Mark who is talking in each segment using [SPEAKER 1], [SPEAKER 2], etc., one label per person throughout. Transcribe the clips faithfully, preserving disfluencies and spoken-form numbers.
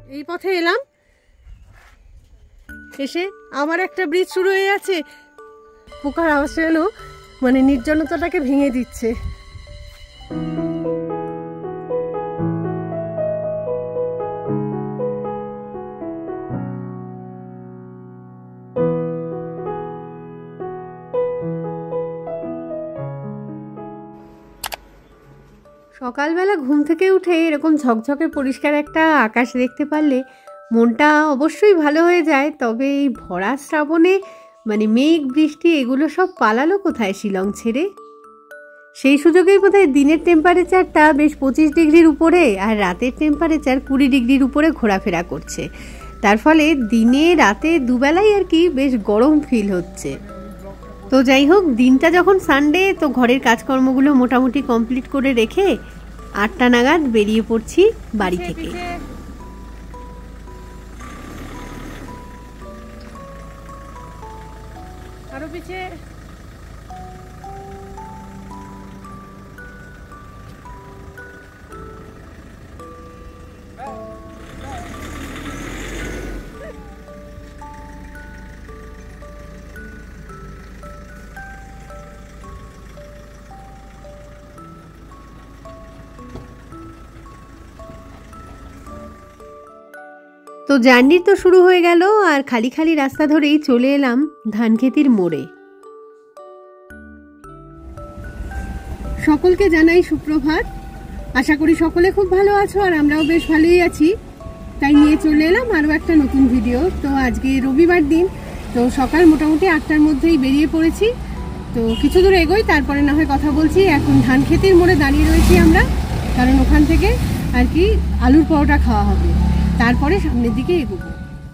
[SPEAKER 1] এই পথে এলাম, এসে আবার একটা ব্রিজ শুরু হয়ে যাচ্ছে। পোকার আওয়াজ যেন মানে নির্জনতাটাকে ভেঙে দিচ্ছে। সকালবেলা ঘুম থেকে উঠে এরকম ঝকঝকে পরিষ্কার একটা আকাশ দেখতে পারলে মনটা অবশ্যই ভালো হয়ে যায়। তবে এই ভরা শ্রাবণে মানে মেঘ বৃষ্টি এগুলো সব পালালো কোথায় শিলং ছেড়ে। সেই সুযোগেই বোধহয় দিনের টেম্পারেচারটা বেশ পঁচিশ ডিগ্রির উপরে আর রাতের টেম্পারেচার কুড়ি ডিগ্রির উপরে ঘোরাফেরা করছে। তার ফলে দিনে রাতে দুবেলাই আর কি বেশ গরম ফিল হচ্ছে। তো যাই হোক, দিনটা যখন সানডে, তো ঘরের কাজকর্মগুলো মোটামুটি কমপ্লিট করে রেখে আটটা নাগাদ বেরিয়ে পড়ছি বাড়ি থেকে। আরো পিছে তো জার্নি তো শুরু হয়ে গেল আর খালি খালি রাস্তা ধরেই চলে এলাম ধানক্ষেতির মোড়ে। সকলকে জানাই সুপ্রভাত, আশা করি সকলে খুব ভালো আছো আর আমরাও বেশ ভালোই আছি। তাই নিয়ে চলে এলাম আরও একটা নতুন ভিডিও। তো আজকে রবিবার দিন, তো সকাল মোটামুটি আটটার মধ্যেই বেরিয়ে পড়েছি। তো কিছু দূর এগোই, তারপরে না হয় কথা বলছি। এখন ধানক্ষেতির মোড়ে দাঁড়িয়ে রয়েছি আমরা, কারণ ওখান থেকে আর কি আলুর পরোটা খাওয়া হবে, তারপরে সামনের দিকে এগোবো।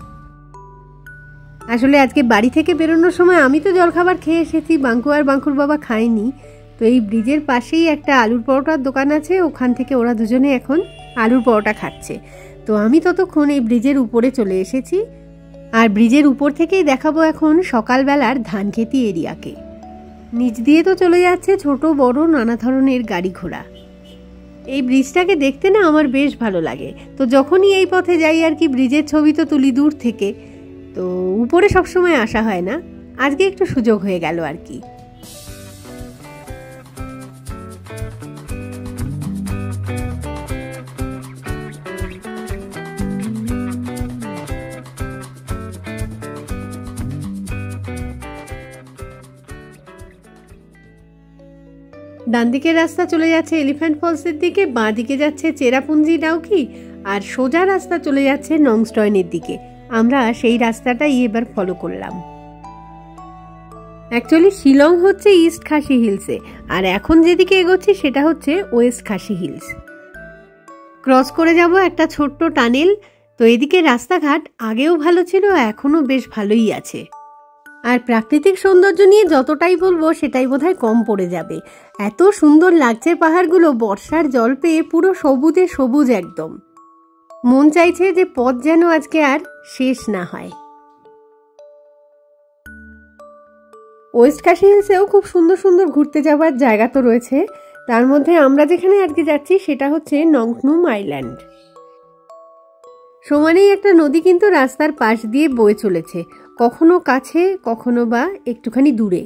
[SPEAKER 1] আসলে আজকে বাড়ি থেকে বেরোনোর সময় আমি তো জলখাবার খেয়ে এসেছি, বাঙ্কু আর বাঙ্কুর বাবা খায়নি। তো এই ব্রিজের পাশেই একটা আলুর পরোটার দোকান আছে, ওখান থেকে ওরা দুজনে এখন আলুর পরোটা খাচ্ছে। তো আমি ততক্ষণ এই ব্রিজের উপরে চলে এসেছি, আর ব্রিজের উপর থেকেই দেখাবো এখন সকালবেলার ধানক্ষেতি এরিয়াকে। নিচ দিয়ে তো চলে যাচ্ছে ছোট বড় নানা ধরনের গাড়ি ঘোড়া। এই ব্রিজটাকে দেখতে না আমার বেশ ভালো লাগে। তো যখনই এই পথে যাই আর কি ব্রিজের ছবি তো তুলি দূর থেকে, তো উপরে সবসময় আসা হয় না, আজকে একটু সুযোগ হয়ে গেল আর কি। ডান দিকের রাস্তা চলে যাচ্ছে এলিফ্যান্ট ফলসের দিকে, বাঁ দিকে যাচ্ছে চেরাপুঞ্জি ডাউকি, আর সোজা রাস্তা চলে যাচ্ছে নংস্টয়েনের দিকে। আমরা সেই রাস্তাটাই এবার ফলো করলাম। অ্যাকচুয়ালি শিলং হচ্ছে ইস্ট খাসি হিলসে, আর এখন যেদিকে এগোচ্ছি সেটা হচ্ছে ওয়েস্ট খাসি হিলস। ক্রস করে যাব একটা ছোট্ট টানেল। তো এদিকে রাস্তাঘাট আগেও ভালো ছিল, এখনো বেশ ভালোই আছে। আর প্রাকৃতিক সৌন্দর্য নিয়ে যতটাই বলবো সেটাই বোধহয় কম পড়ে যাবে। এত সুন্দর লাগছে পাহাড়গুলো, বর্ষার জল পেয়ে পুরো সবুজে সবুজ একদম। মন চাইছে যে পথ যেন আজকে আর শেষ না হয়। ওয়েস্ট খাসি হিলসেও খুব সুন্দর সুন্দর ঘুরতে যাওয়ার জায়গা তো রয়েছে। তার মধ্যে আমরা যেখানে আজকে যাচ্ছি সেটা হচ্ছে নংকনুম আইল্যান্ড। সমানেই একটা নদী কিন্তু রাস্তার পাশ দিয়ে বয়ে চলেছে, কখনো কাছে কখনো বা একটুখানি দূরে।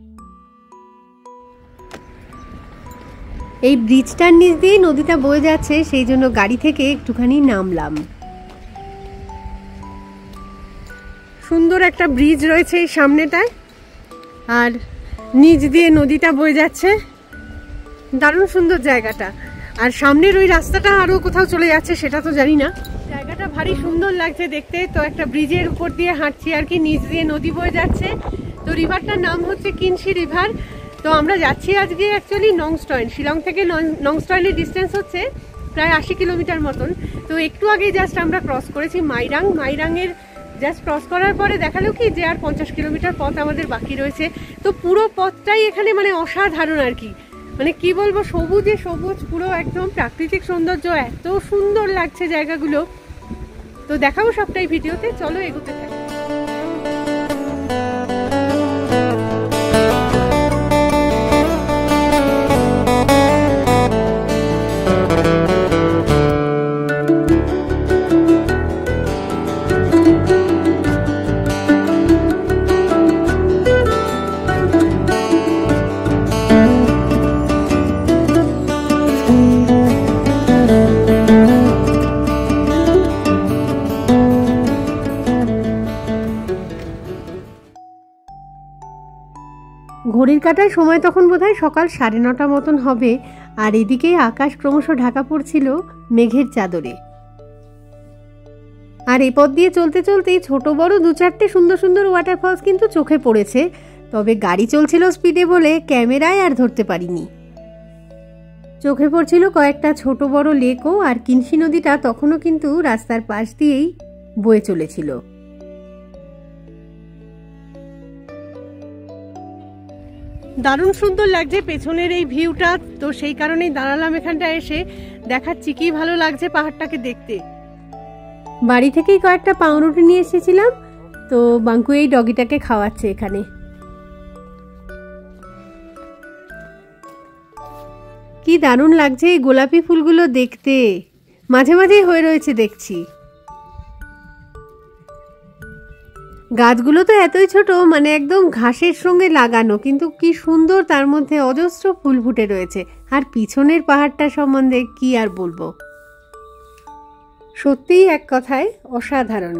[SPEAKER 1] এই ব্রিজটার নিচ দিয়ে নদীটা বয়ে যাচ্ছে, সেই জন্য গাড়ি থেকে একটুখানি নামলাম। সুন্দর একটা ব্রিজ রয়েছে এই সামনেটায়, আর নিচ দিয়ে নদীটা বয়ে যাচ্ছে, দারুণ সুন্দর জায়গাটা। আর সামনের ওই রাস্তাটা আরো কোথাও চলে যাচ্ছে সেটা তো জানি না। জায়গাটা ভারী সুন্দর লাগছে দেখতে। তো একটা ব্রিজের উপর দিয়ে হাঁটছি আর কি, নিচ দিয়ে নদী বয়ে যাচ্ছে। তো রিভারটার নাম হচ্ছে কিনসি রিভার। তো আমরা যাচ্ছি আজকে অ্যাকচুয়ালি নংস্টয়েন। শিলং থেকে নংস্টয়েনের ডিস্টেন্স হচ্ছে প্রায় আশি কিলোমিটার মতন। তো একটু আগে জাস্ট আমরা ক্রস করেছি মাইরাং। মাইরাংয়ের জাস্ট ক্রস করার পরে দেখালো কি যে আর পঞ্চাশ কিলোমিটার পথ আমাদের বাকি রয়েছে। তো পুরো পথটাই এখানে মানে অসাধারণ আর কি, মানে কি বলবো, সবুজে সবুজ, পুরো একদম প্রাকৃতিক সৌন্দর্য, এত সুন্দর লাগছে জায়গাগুলো। তো দেখাবো সবটাই ভিডিওতে, চলো এগোতে থাকি। ঘড়ির কাঁটায় সময় তখন বোধহয় সকাল সাড়ে নটা মতন হবে, আর এদিকে আকাশ ক্রমশ ঢাকা পড়ছিল মেঘের চাদরে। আর এই পথ দিয়ে চলতে চলতেই ছোট বড় দু চারটে সুন্দর সুন্দর ওয়াটারফলস কিন্তু চোখে পড়েছে, তবে গাড়ি চলছিল স্পিডে বলে ক্যামেরায় আর ধরতে পারিনি। চোখে পড়ছিল কয়েকটা ছোট বড় লেকও, আর কিনসি নদীটা তখনও কিন্তু রাস্তার পাশ দিয়েই বয়ে চলেছিল। দারুণ সুন্দর লাগছে পেছনের এই ভিউটা, তো সেই কারণেই দাঁড়ালাম এখানটা এসে, দেখাচ্ছি কি ভালো লাগছে পাহাড়টাকে দেখতে। বাড়ি থেকেই কয়েকটা পাউরুটি নিয়ে এসেছিলাম, তো বাঙ্কু এই ডগিটাকে খাওয়াচ্ছে এখানে। কি দারুণ লাগছে এই গোলাপি ফুলগুলো দেখতে, মাঝে মাঝেই হয়ে রয়েছে দেখছি। গাছগুলো তো এতই ছোট, মানে একদম ঘাসের সঙ্গে লাগানো, কিন্তু কি সুন্দর তার মধ্যে অজস্র ফুল ফুটে রয়েছে। আর পিছনের পাহাড়টা সম্বন্ধে কি আর বলবো, সত্যিই এক কথায় অসাধারণ।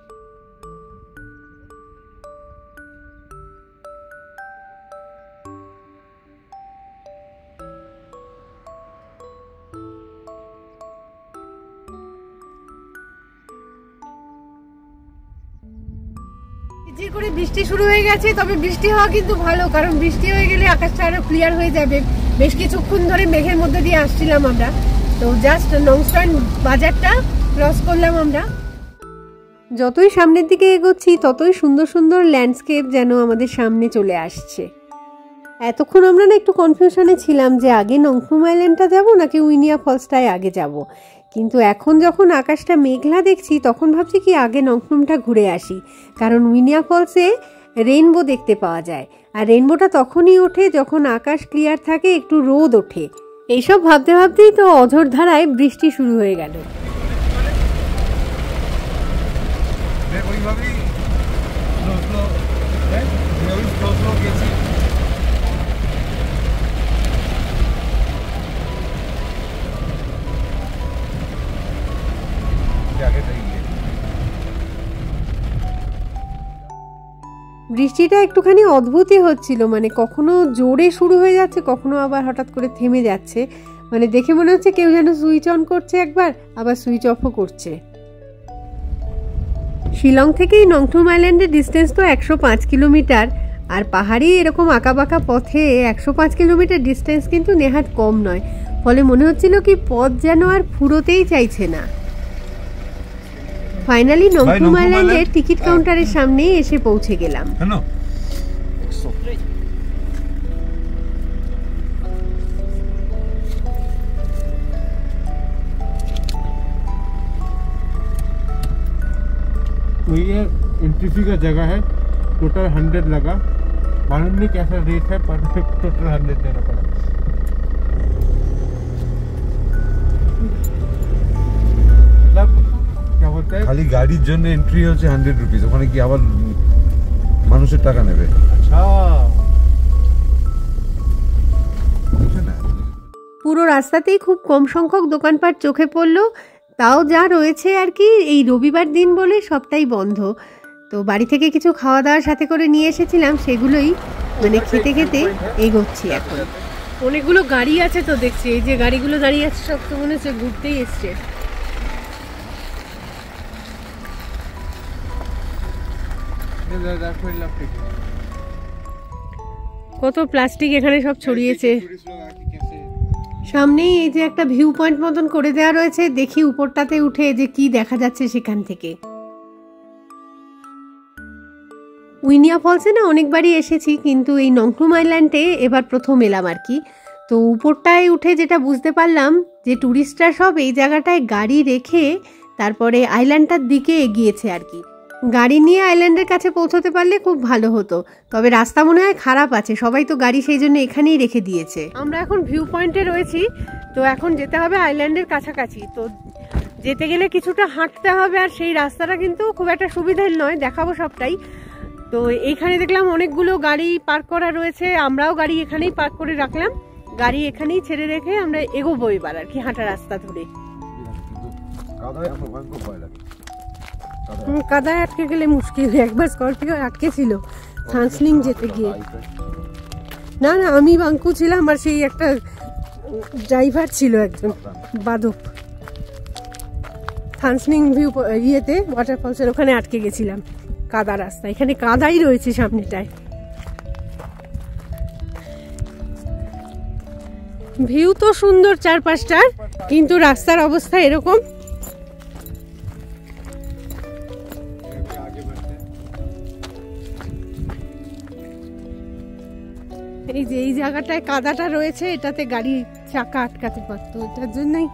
[SPEAKER 1] যে করে বৃষ্টি শুরু হয়ে গেছে, তবে বৃষ্টি হওয়া কিন্তু ভালো, কারণ বৃষ্টি হয়ে গেলে আকাশটা আরো ক্লিয়ার হয়ে যাবে। বেশ কিছুক্ষণ ধরে মেঘের মধ্যে দিয়ে আসছিলাম আমরা, তো জাস্ট নংস্টান বাজারটা ক্রস করলাম আমরা। যতই সামনের দিকে এগোচ্ছি ততই সুন্দর সুন্দর ল্যান্ডস্কেপ যেন আমাদের সামনে চলে আসছে। এতক্ষণ আমরা না একটু কনফিউশনে ছিলাম যে আগে নংথুম আইল্যান্ডটা যাবো নাকি উইনিয়া ফলসটাই আগে যাব, কিন্তু এখন যখন আকাশটা মেঘলা দেখছি তখন ভাবছি কি আগে নংথুমটা ঘুরে আসি, কারণ উইনিয়া ফলসে রেইনবো দেখতে পাওয়া যায়, আর রেইনবোটা তখনই ওঠে যখন আকাশ ক্লিয়ার থাকে, একটু রোদ ওঠে। এইসব ভাবতে ভাবতেই তো অঝোর ধারায় বৃষ্টি শুরু হয়ে গেল। বৃষ্টিটা একটুখানি অদ্ভুতই হচ্ছিল, মানে কখনো জোরে শুরু হয়ে যাচ্ছে, কখনো আবার হঠাৎ করে থেমে যাচ্ছে, মানে দেখে মনে হচ্ছে কেউ যেন সুইচ অন করছে একবার, আবার সুইচ অফও করছে। শিলং থেকেই নংথুম আইল্যান্ডের ডিস্টেন্স তো একশো পাঁচ কিলোমিটার, আর পাহাড়ি এরকম আঁকাবাঁকা পথে একশো পাঁচ কিলোমিটার ডিস্টেন্স কিন্তু নেহাত কম নয়, ফলে মনে হচ্ছিল কি পথ যেন আর ফুরোতেই চাইছে না। ফাইনালি নংথুম আইল্যান্ডের টিকিট কাউন্টারের সামনে এসে পৌঁছে গেলাম।
[SPEAKER 2] तो ये एंट्री फी का जगह है, टोटल हंड्रेड लगा, मालूम नहीं कैसा रेट है पर टोटल हंड्रेड देना पड़ा। मतलब क्या बोलते हैं,
[SPEAKER 3] खाली गाड़ीर জন্য এন্ট্রি হচ্ছে হান্ড্রেড রুপিস, ওখানে কি আবার মানুষের টাকা নেবে?
[SPEAKER 2] আচ্ছা,
[SPEAKER 1] পুরো রাস্তাতেই খুব কম সংখ্যক দোকানপাট চোখে পড়লো, তাও যা রয়েছে আর কি, এই রবিবার দিন বলে সবটাই বন্ধ। তো বাড়ি থেকে কিছু খাওয়া দাওয়ার সাথে করে নিয়ে এসেছিলাম, সেগুলোই মানে খেতে খেতে এগোচ্ছি এখন। অনেকগুলো গাড়ি আছে তো দেখছি, এই যে গাড়িগুলো দাঁড়িয়ে আছে সব তো মনে হচ্ছে ঘুরতেই এসছে। কত প্লাস্টিক এখানে সব ছড়িয়েছে। সামনেই এই যে একটা ভিউ পয়েন্ট মতন করে দেওয়া রয়েছে, দেখি উপরটাতে উঠে যে কি দেখা যাচ্ছে সেখান থেকে। উইনিয়া ফলসে না অনেকবারই এসেছি, কিন্তু এই নংথুম আইল্যান্ডে এবার প্রথম এলাম আর কি। তো উপরটায় উঠে যেটা বুঝতে পারলাম যে টুরিস্টরা সব এই জায়গাটায় গাড়ি রেখে তারপরে আইল্যান্ডটার দিকে এগিয়েছে আর কি। গাড়ি নিয়ে আইল্যান্ডের কাছে পৌঁছতে পারলে খুব ভালো হতো, তবে রাস্তা মনে হয় খারাপ আছে, সবাই তো গাড়ি সেই জন্য এখানেই রেখে দিয়েছে। আমরা এখন ভিউ পয়েন্টে রয়েছি, তো এখন যেতে হবে আইল্যান্ডের কাছাকাছি। তো যেতে গেলে কিছুটা হাঁটতে হবে, আর সেই রাস্তাটা কিন্তু খুব একটা সুবিধার নয়, দেখাবো সবটাই। তো এইখানে দেখলাম অনেকগুলো গাড়ি পার্ক করা রয়েছে, আমরাও গাড়ি এখানেই পার্ক করে রাখলাম, গাড়ি এখানেই ছেড়ে রেখে আমরা এগোবো এবার আর কি হাঁটা রাস্তা ধরে। কাদায় আটকে গেলে মুশকিল, একবার স্করপিও আটকে ছিল সানস্লিং যেতে গিয়ে। না না আমি বাঙ্কু ছিলাম আর সেই একটা ড্রাইভার ছিল একজন বাদক। থানসনিং ভিউ ইয়েতে ওয়াটারফলসের ওখানে আটকে গেছিলাম কাদা রাস্তা, এখানে কাদাই রয়েছে সামনেটায়। ভিউ তো সুন্দর চারপাশটার, কিন্তু রাস্তার অবস্থা এরকম। এই যে এই জায়গাটায় কাদাটা রয়েছে, এটাতে গাড়ি চাকা আটকাতে পারতো, এটার জন্যই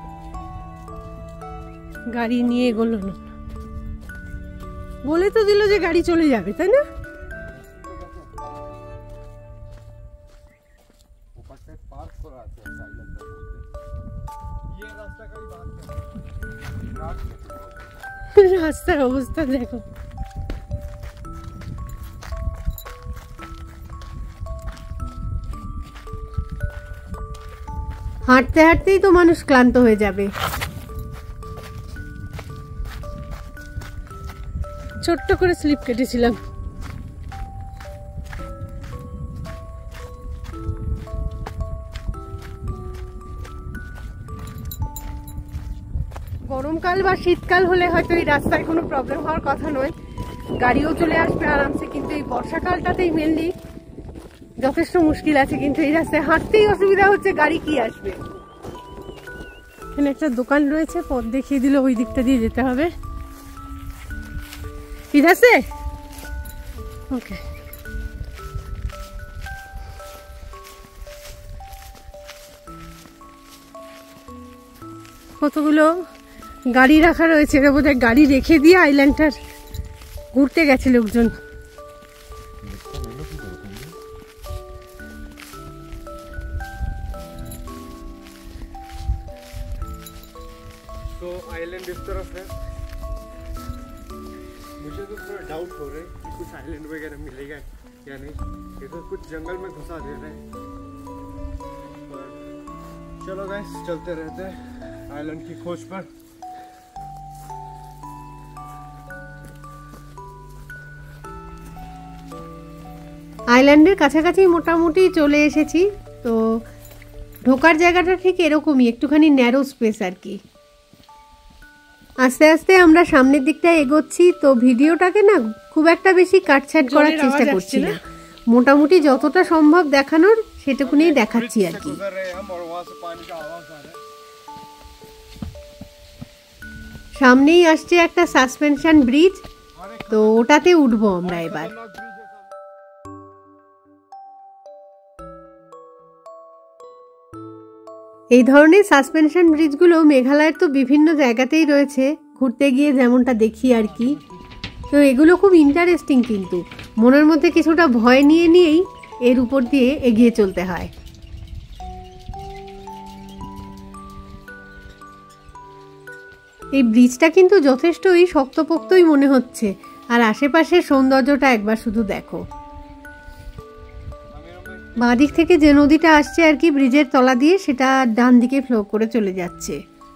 [SPEAKER 1] গাড়ি নিয়ে এগোলো না। বলে তো দিল যে গাড়ি চলে যাবে, তাই না? রাস্তার অবস্থা দেখো। হাঁটতে হাঁটতেই তো মানুষ ক্লান্ত হয়ে যাবে। ছোট্ট করে স্লিপ কেটেছিলাম। গরমকাল বা শীতকাল হলে হয়তো এই রাস্তায় কোনো প্রবলেম হওয়ার কথা নয়, গাড়িও চলে আসবে আরামসে, কিন্তু এই বর্ষাকালটাতেই মেনলি যথেষ্ট মুশকিল আছে। কিন্তু এই রাস্তায় হাঁটতেই অসুবিধা হচ্ছে, গাড়ি কি আসবে। এখানে একটা দোকান রয়েছে, পথ দেখিয়ে দিল ওই দিকটা দিয়ে যেতে হবে। ইধার সে ওকে। কতগুলো গাড়ি রাখা রয়েছে, এর বোধহয় গাড়ি রেখে দিয়ে আইল্যান্ডটার ঘুরতে গেছে লোকজন।
[SPEAKER 2] तो आइलैंड इस तरफ है। मुझे तो थोड़ा डाउट हो रहा है कि कुछ आइलैंड वगैरह मिलेगा या नहीं, ये तो कुछ जंगल में घुसा दे रहे हैं। पर चलो गाइस, चलते रहते हैं आइलैंड की खोज पर।
[SPEAKER 1] আইল্যান্ডের কাছাকাছি মোটামুটি চলে এসেছি। তো ঢোকার জায়গাটা ঠিক এরকমই, একটুখানি ন্যারো স্পেস আর কি। আস্তে আস্তে আমরা সামনের দিকটা এগোচ্ছি। তো ভিডিওটাকে না খুব একটা বেশি কাটছাট করার চেষ্টা করছি না, মোটামুটি যতটা সম্ভব দেখানোর সেটুকুনি দেখাচ্ছি আর কি। সামনেই আসছে একটা সাসপেনশন ব্রিজ, তো ওটাতে উঠবো আমরা এবার। এই ধরনের সাসপেনশন ব্রিজগুলো মেঘালয়ের তো বিভিন্ন জায়গাতেই রয়েছে, ঘুরতে গিয়ে যেমনটা দেখি আর কি। তো এগুলো খুব ইন্টারেস্টিং, কিন্তু মনের মধ্যে কিছুটা ভয় নিয়ে নিয়েই এর উপর দিয়ে এগিয়ে চলতে হয়। এই ব্রিজটা কিন্তু যথেষ্টই শক্তপোক্তই মনে হচ্ছে, আর আশেপাশের সৌন্দর্যটা একবার শুধু দেখো। বাঁদিক থেকে যে নদীটা আসছে আর কি ব্রিজের তলা দিয়ে, সেটা ডান দিকে ফ্লো করে চলে যাচ্ছে।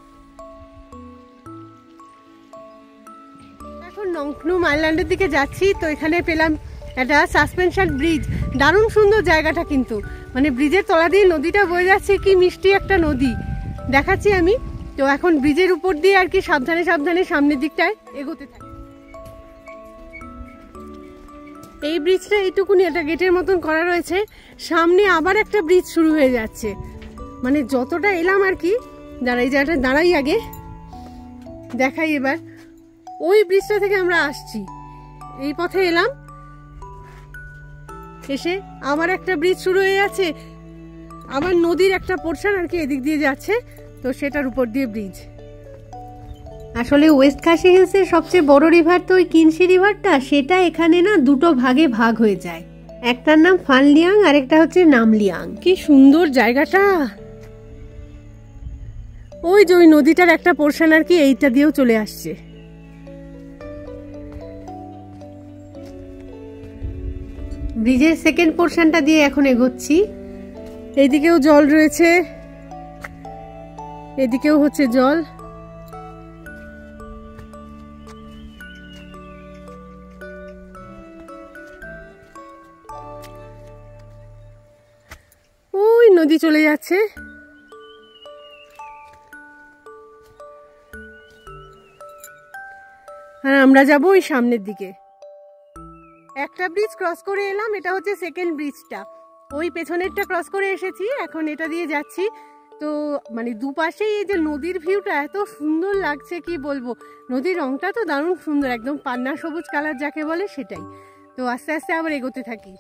[SPEAKER 1] এখন নংখনুম আইল্যান্ডের দিকে যাচ্ছি। তো এখানে পেলাম একটা সাসপেনশন ব্রিজ, দারুণ সুন্দর জায়গাটা, কিন্তু মানে ব্রিজের তলা দিয়ে নদীটা বয়ে যাচ্ছে, কি মিষ্টি একটা নদী দেখাচ্ছি আমি। তো এখন ব্রিজের উপর দিয়ে আর কি সাবধানে সাবধানে সামনের দিকটায় এগোতে থাকি। এই ব্রিজটা এইটুকুনি, একটা গেটের মতন করা রয়েছে, সামনে আবার একটা ব্রিজ শুরু হয়ে যাচ্ছে। মানে যতটা এলাম আর কি, দাঁড়াই জায়গাটা দাঁড়াই আগে দেখাই এবার। ওই ব্রিজটা থেকে আমরা আসছি, এই পথে এলাম, এসে আবার একটা ব্রিজ শুরু হয়ে যাচ্ছে, আবার নদীর একটা পোর্শন আর কি এদিক দিয়ে যাচ্ছে, তো সেটার উপর দিয়ে ব্রিজ। আসলে ওয়েস্ট খাসি হিলসের সবচেয়ে বড় রিভার তো ওই কিনসি রিভারটা, সেটা এখানে না দুটো ভাগে ভাগ হয়ে যায়, একটার নাম ফানলিয়াং আর একটা হচ্ছে নামলিয়াং। কি সুন্দর জায়গাটা। ওই যে ওই নদীটার একটা পোর্শন আর কি এইটা দিয়েও চলে আসছে। ব্রিজের সেকেন্ড পোর্শনটা দিয়ে এখন এগোচ্ছি। এইদিকেও জল রয়েছে, এদিকেও হচ্ছে জল। চলে যাচ্ছে। আর আমরা যাব ওই সামনের দিকে। একটা ব্রিজ ক্রস করে এলাম, এটা হচ্ছে সেকেন্ড ব্রিজটা। ওই পেছনেরটা ক্রস করে এসেছি, এখন এটা দিয়ে যাচ্ছি। তো মানে দুপাশেই এই যে নদীর ভিউটা এত সুন্দর লাগছে কি বলবো। নদীর রংটা তো দারুণ সুন্দর, একদম পান্না সবুজ কালার যাকে বলে সেটাই। তো আস্তে আস্তে আবার এগোতে থাকি।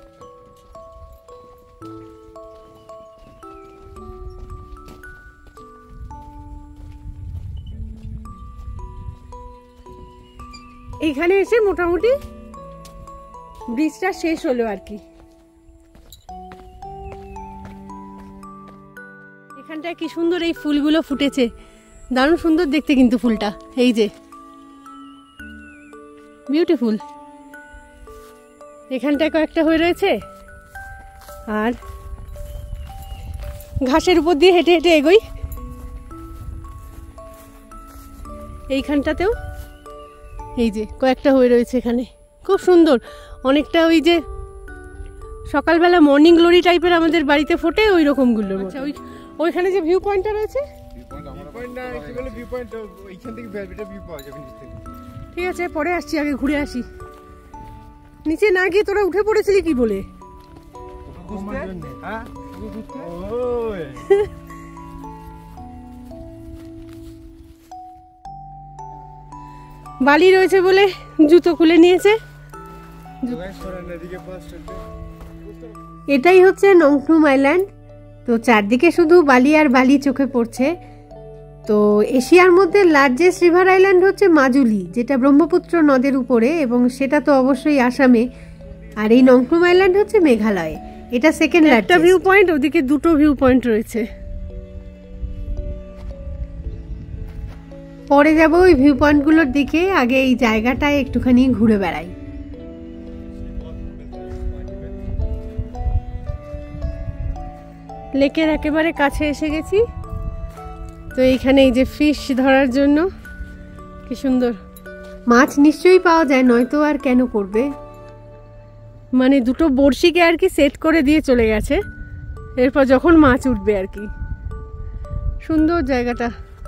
[SPEAKER 1] এইখানে এসে মোটামুটি ব্রিজটা শেষ হলো আর কি। এখানটায় কি সুন্দর এই ফুলগুলো ফুটেছে, দারুণ সুন্দর দেখতে কিন্তু ফুলটা, এই যে বিউটিফুল। এখানটায় কয়েকটা হয়ে রয়েছে। আর ঘাসের উপর দিয়ে হেঁটে হেঁটে এগোই। এইখানটাতেও এই যে কয়েকটা হয়ে রয়েছে এখানে, খুব সুন্দর। অনেকটা ওই যে সকালবেলা মর্নিং গ্লোরি টাইপের আমাদের বাড়িতে ফোটে ওই রকমগুলো। আচ্ছা, ওই ওইখানে যে ভিউ পয়েন্টটা রয়েছে, ঠিক আছে পরে আসছি, আগে ঘুরে আসি। নিচে না গিয়ে তোরা উঠে পড়েছিলি কি বলে? বালি রয়েছে বলে জুতো খুলে নিয়েছে। এটাই হচ্ছে নংথুম আইল্যান্ড। তো চারদিকে শুধু বালি আর বালি চোখে পড়ছে। তো এশিয়ার মধ্যে লার্জেস্ট রিভার আইল্যান্ড হচ্ছে মাজুলি, যেটা ব্রহ্মপুত্র নদের উপরে, এবং সেটা তো অবশ্যই আসামে। আর এই নংথুম আইল্যান্ড হচ্ছে মেঘালয়ে, এটা সেকেন্ড লার্জেস্ট ভিউ পয়েন্ট। ওদিকে দুটো ভিউ পয়েন্ট রয়েছে। পরে যাব ওই ভিউ পয়েন্টগুলোর দিকে, আগে এই জায়গাটায় একটুখানি ঘুরে বেড়াই। লেকের একেবারে কাছে এসে গেছি। তো এইখানে এই যে ফিশ ধরার জন্য কি সুন্দর মাছ নিশ্চয়ই পাওয়া যায়, নয়তো আর কেন করবে। মানে দুটো বড়শিকে আর কি সেট করে দিয়ে চলে গেছে, এরপর যখন মাছ উঠবে আর কি। সুন্দর জায়গাটা।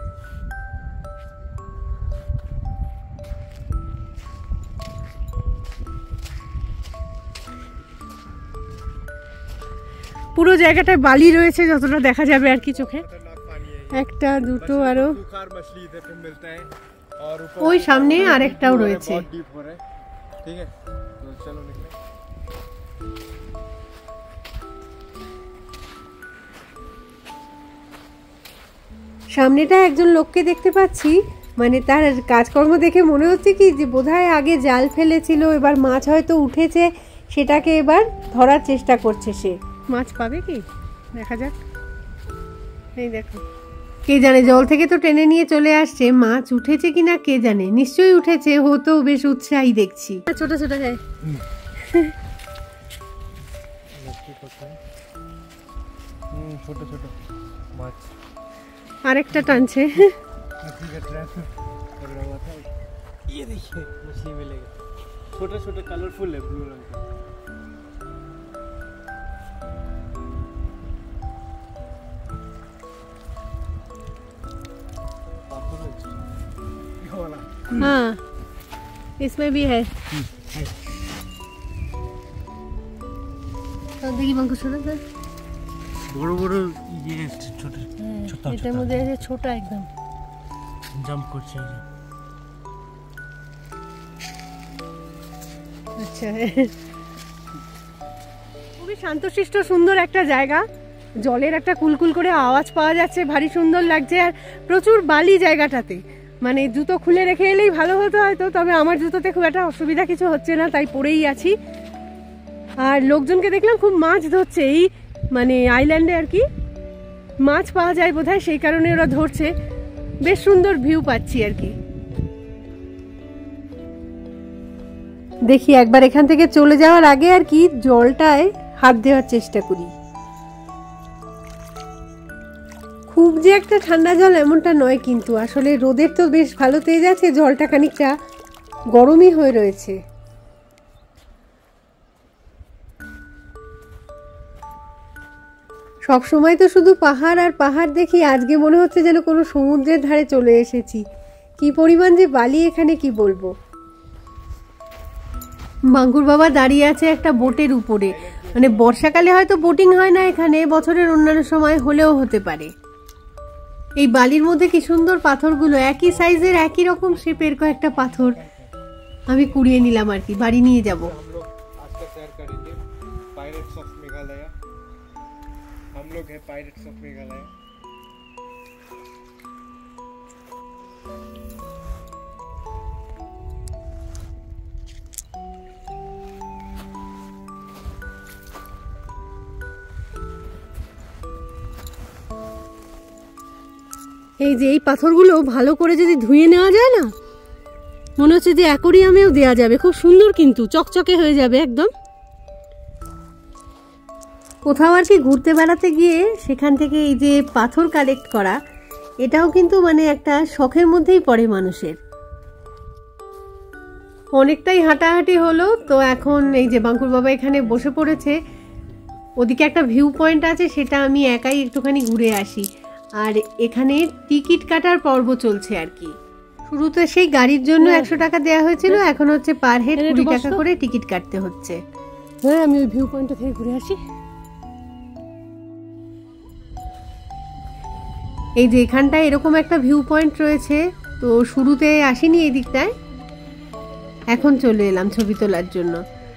[SPEAKER 1] পুরো জায়গাটায় বালি রয়েছে যতটা দেখা যাবে আর কি চোখে। একটা দুটো আরো ওই সামনে আরেকটাও রয়েছে। সামনেটা একজন লোককে দেখতে পাচ্ছি, মানে তার কাজকর্ম দেখে মনে হচ্ছে কি যে বোধহয় আগে জাল ফেলেছিল, এবার মাছ হয়তো উঠেছে, সেটাকে এবার ধরার চেষ্টা করছে সে। মাছ পাবে কি দেখা যাক। এই দেখো, কে জানে, জল থেকে তো টেনে নিয়ে চলে আসছে, মাছ উঠেছে কিনা কে জানে। নিশ্চয়ই উঠেছে, হতো বেশ উৎসাহী দেখছি। ছোট ছোট যায়
[SPEAKER 2] ছোট ছোট মাছ।
[SPEAKER 1] আরেকটা টানছে।
[SPEAKER 2] ये देखिए मछली मिलेगा, छोटा छोटा कलरफुल है, ब्लू रंग का।
[SPEAKER 1] हाँ इसमें भी है। দেখি মাংস ছোট
[SPEAKER 2] বড় বড় ইয়ে ছোট ছোট
[SPEAKER 1] এটার মধ্যে আছে ছোট একদম
[SPEAKER 2] জাম্প করছে।
[SPEAKER 1] আচ্ছা, খুবই শান্তশিষ্ট সুন্দর একটা জায়গা। জলের একটা কুলকুল করে আওয়াজ পাওয়া যাচ্ছে, ভারী সুন্দর লাগছে। আর প্রচুর বালি জায়গাটাতে, মানে জুতো খুলে রেখে এলেই ভালো হতো হয়তো, তবে আমার জুতোতে খুব একটা অসুবিধা কিছু হচ্ছে না, তাই পরেই আছি। আর লোকজনকে দেখলাম খুব মাছ ধরছে এই মানে আইল্যান্ডে আর কি, মাছ পাওয়া যায় বোধহয়, সেই কারণে ওরা ধরছে। বেশ সুন্দর ভিউ পাচ্ছি আর কি। দেখি একবার এখান থেকে চলে যাওয়ার আগে আর কি জলটায় হাত দেওয়ার চেষ্টা করি। খুব যে একটা ঠান্ডা জল এমনটা নয়, কিন্তু আসলে রোদের তো বেশ ভালো তেজ আছে, জলটা খানিকটা গরমই হয়ে রয়েছে। সব সময় তো শুধু পাহাড় আর পাহাড় দেখি, আজকে মনে হচ্ছে যেন কোনো সমুদ্রের ধারে চলে এসেছি। কি পরিমাণ যে বালি এখানে কি বলবো। বাঙ্কুর বাবা দাঁড়িয়ে আছে একটা বোটের উপরে, মানে বর্ষাকালে হয়তো বোটিং হয় না এখানে, বছরের অন্যান্য সময় হলেও হতে পারে। এই বালির মধ্যে কি সুন্দর পাথরগুলো, একই সাইজের একই রকম শেপের কয়েকটা পাথর আমি কুড়িয়ে নিলাম আর কি, বাড়ি নিয়ে যাব।
[SPEAKER 2] हम लोग हैं पायरेट्स ऑफ मेघालय।
[SPEAKER 1] এই যে এই পাথরগুলো ভালো করে যদি ধুয়ে নেওয়া যায় না, মনে হচ্ছে যে অ্যাকোরিয়ামেও দেওয়া যাবে, খুব সুন্দর কিন্তু চকচকে হয়ে যাবে একদম। কোথাও আর কি ঘুরতে বেড়াতে গিয়ে সেখান থেকে এই যে পাথর কালেক্ট করা, এটাও কিন্তু মানে একটা শখের মধ্যেই পড়ে মানুষের। অনেকটাই হাঁটাহাঁটি হলো তো এখন এই যে বাঙ্কুর বাবা এখানে বসে পড়েছে। ওদিকে একটা ভিউ পয়েন্ট আছে, সেটা আমি একাই একটুখানি ঘুরে আসি। আর এখানে টিকিট কাটার পর্ব চলছে আর কি। শুরুতে সেই গাড়ির জন্য একশো টাকা দেওয়া হয়েছিল, এখন হচ্ছে পার হেড কুড়ি টাকা করে টিকিট কাটতে হচ্ছে। হ্যাঁ, আমি ওই ভিউ পয়েন্টটা থেকে ঘুরে আসি। এই যে এখানটায় এরকম একটা ভিউ পয়েন্ট রয়েছে, তো শুরুতে আসিনি এই দিকটায়, এখন চলে এলাম ছবি তোলার জন্য।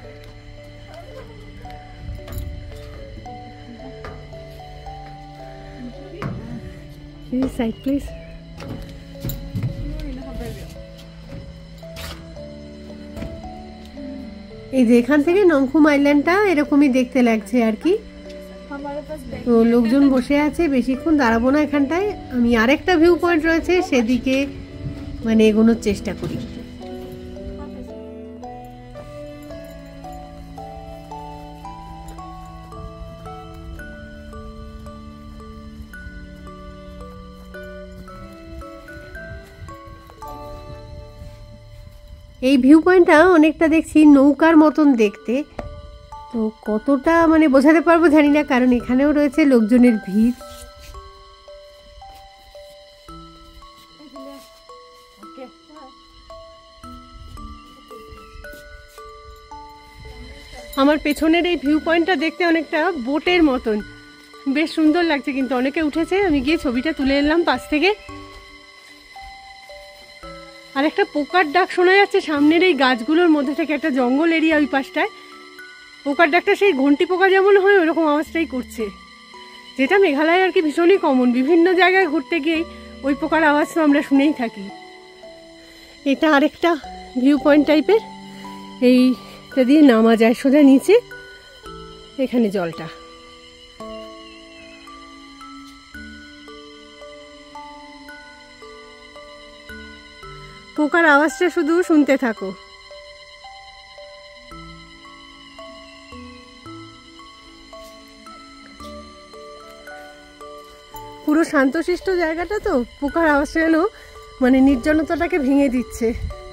[SPEAKER 1] Side please. এই যে এখান থেকে নংখুম আইল্যান্ডটা এরকমই দেখতে লাগছে আর কি। তো লোকজন বসে আছে, বেশিক্ষণ দাঁড়াবো না এখানটায়। আমি আরেকটা ভিউ পয়েন্ট রয়েছে সেদিকে মানে এগোনোর চেষ্টা করি। এই ভিউ পয়েন্টটা অনেকটা দেখছি নৌকার মতন দেখতে, তো কতটা মানে বোঝাতে পারবো জানি না, কারণ এখানেও রয়েছে লোকজনের ভিড়। আমার পেছনের এই ভিউ পয়েন্টটা দেখতে অনেকটা বোটের মতন, বেশ সুন্দর লাগছে কিন্তু। অনেকে উঠেছে, আমি গিয়ে ছবিটা তুলে এলাম পাশ থেকে। আর একটা পোকার ডাক শোনা যাচ্ছে সামনের এই গাছগুলোর মধ্যে থেকে, একটা জঙ্গল এরিয়া ওই পাশটায়। পোকার ডাকটা সেই ঘন্টি পোকা যেমন হয় ওইরকম আওয়াজটাই করছে, যেটা মেঘালয় আর কি ভীষণই কমন। বিভিন্ন জায়গায় ঘুরতে গিয়েই ওই পোকার আওয়াজ তো আমরা শুনেই থাকি। এটা আরেকটা ভিউ পয়েন্ট টাইপের, এইটা দিয়ে নামা যায় সোজা নিচে, এখানে জলটা। পোকার আওয়াজটা শুধু শুনতে থাকো। পুরো শান্তশিষ্ট জায়গাটা তো, পোকার আওয়াজটা যেন মানে নির্জনতাটাকে ভেঙে দিচ্ছে।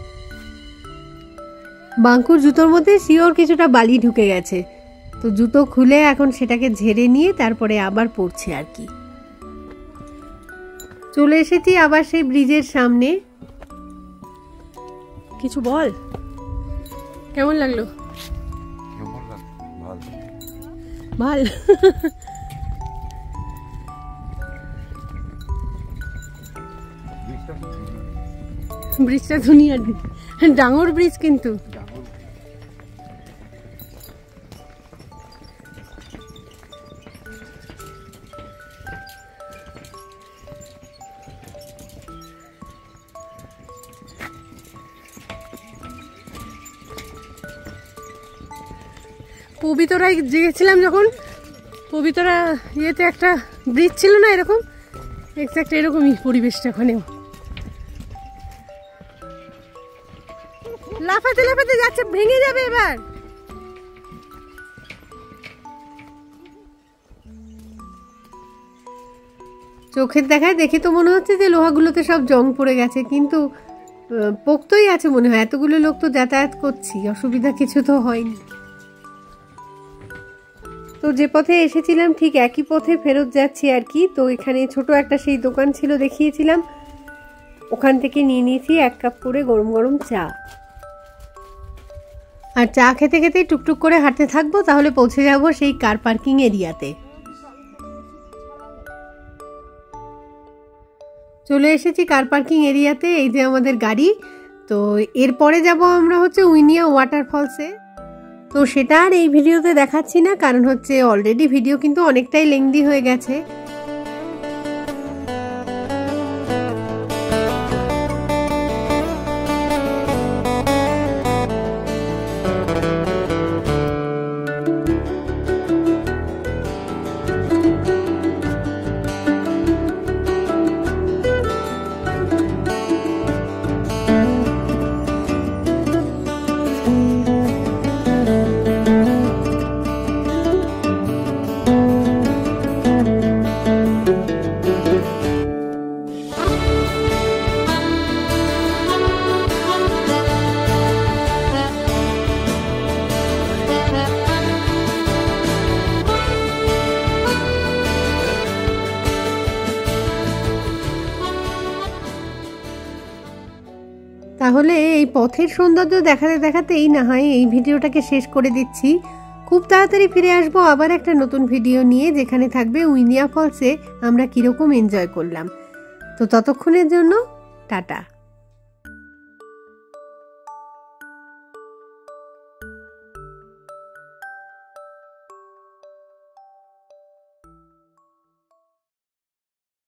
[SPEAKER 1] বাঙ্কুর জুতোর মধ্যে শিওর কিছুটা বালি ঢুকে গেছে, তো জুতো খুলে এখন সেটাকে ঝেড়ে নিয়ে তারপরে আবার পড়ছে আর কি। চলে এসেছি আবার সেই ব্রিজের সামনে। কিছু বল, কেমন লাগলো? ভাল। ব্রিজটা ধুনিয়া, ডাঙর ব্রিজ কিন্তু। পবিতরায় গিয়েছিলাম যখন, পবিতরা ইয়েতে একটা ব্রিজ ছিল না এরকম, এক্সাক্ট এরকমই পরিবেশটা ওখানেও। লাফাতে লাফাতে যাচ্ছে, ভেঙে যাবে এবার। চোখের দেখায় দেখে তো মনে হচ্ছে যে লোহাগুলোতে সব জং পড়ে গেছে, কিন্তু পোক্তই আছে মনে হয়। এতগুলো লোক তো যাতায়াত করছি, অসুবিধা কিছু তো হয়নি। তো যে পথে এসেছিলাম ঠিক একই পথে ফেরত যাচ্ছি আর কি। তো এখানে ছোট একটা সেই দোকান ছিল দেখিয়েছিলাম, ওখান থেকে নিয়ে নিয়েছি এক কাপ করে গরম গরম চা। আর চা খেতে খেতে টুকটুক করে হাঁটতে থাকবো, তাহলে পৌঁছে যাব সেই কার পার্কিং এরিয়াতে। চলে এসেছি কার পার্কিং এরিয়াতে, এই যে আমাদের গাড়ি। তো এরপরে যাব আমরা হচ্ছে উইনিয়া ওয়াটারফলসে। তো সেটা আর এই ভিডিওতে দেখাচ্ছি না, কারণ হচ্ছে অলরেডি ভিডিও কিন্তু অনেকটাই লেংদি হয়ে গেছে। তাহলে এই পথের সৌন্দর্য দেখাতে দেখাতেই না হয় এই ভিডিওটাকে শেষ করে দিচ্ছি। খুব তাড়াতাড়ি ফিরে আসবো আবার একটা নতুন ভিডিও নিয়ে, যেখানে থাকবে উইনিয়া ফলসে আমরা কিরকম এনজয় করলাম। তো ততক্ষণের জন্য টাটা।